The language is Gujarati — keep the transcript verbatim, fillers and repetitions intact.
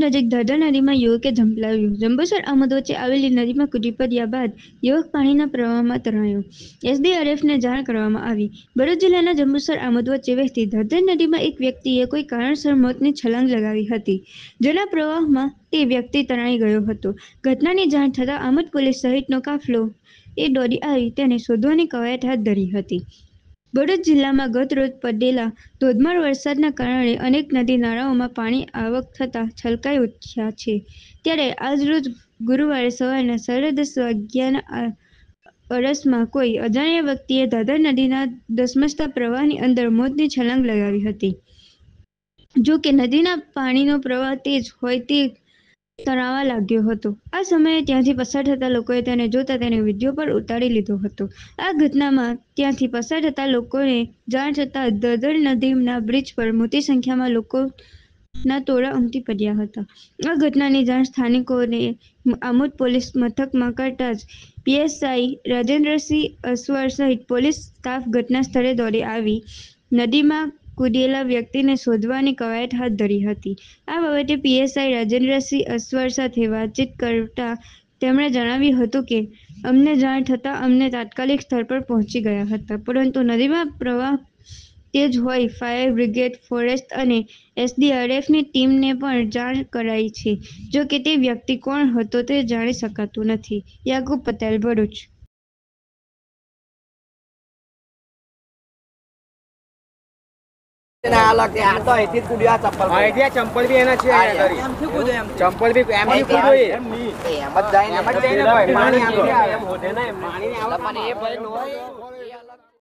નજીક દાદર નદીમાં યુવકે ઝંપલાવ્યું. જંબુસર આમોદ વચ્ચે આવેલી નદીમાં કૂદી પડ્યા બાદ યુવક પાણીના પ્રવાહમાં તણાયો. એસડીઆરએફને જાણ કરવામાં આવી. ભરૂચ જિલ્લાના જંબુસર આમોદ વચ્ચે વહેતી દાદર નદીમાં એક વ્યક્તિએ કોઈ કારણસર મોતની છલાંગ લગાવી હતી, જેના પ્રવાહમાં તે વ્યક્તિ તણાઈ ગયો હતો. ઘટનાની જાણ થતાં આમોદ પોલીસ સહિતનો કાફલો એ દોડી આવી તેને શોધવાની કવાયત હાથ ધરી હતી. ભરૂચ જિલ્લામાં ગત રોજ પડેલા ધોધમાર વરસાદના કારણે અનેક નદી નાળાઓમાં પાણી આવક થતાં છલકાઈ ઉઠ્યા છે. ત્યારે આજરોજ ગુરુવારે સવારના સાડા દસ વાગ્યાના અરસમાં કોઈ અજાણ્યા વ્યક્તિએ દાદર નદીના ધસમસતા પ્રવાહની અંદર મોતની છલાંગ લગાવી હતી. જો કે નદીના પાણીનો પ્રવાહ તેજ હોય તે તણાવા લાગ્યો હતો. આ સમયે ત્યાંથી પસાર થતા લોકોએ તેને જોતા તેને વિડીયો પર ઉતારી લીધો હતો. આ ઘટનામાં ત્યાંથી પસાર થતા લોકોને જાણ થતાં દાદર નદીના બ્રિજ પર મોટી સંખ્યામાં લોકોના ટોળા ઉમટી પડ્યા હતા. આ ઘટનાની જાણ સ્થાનિકોને આમોદ પોલીસ મથકમાં કરતા જ પીએસઆઈ રાજેન્દ્રસિંહ અસવાર સહિત પોલીસ સ્ટાફ ઘટના સ્થળે દોડી આવી નદીમાં કૂદેલા વ્યક્તિને શોધવાની કવાયત હાથ ધરી હતી. આ બાબતે પીએસઆઈ રાજેન્દ્રસિંહ અસવાર સાથે વાતચીત કરતા તેમણે જણાવ્યું હતું કે અમને જાણ થતાં અમે તાત્કાલિક સ્થળ પર પહોંચી ગયા હતા, પરંતુ નદીમાં પ્રવાહ તેજ હોય ફાયર બ્રિગેડ, ફોરેસ્ટ અને એસડીઆરએફની ટીમને પણ જાણ કરાઈ છે. જો કે તે વ્યક્તિ કોણ હતો તે જાણી શકાતું નથી. યાકુબ પટેલ, ભરૂચ. चंपल भी है ना चंपल भी एम ही कूदो ये एम मत जाए मत जाए ना भाई पानी आ गया एम होते ना पानी आ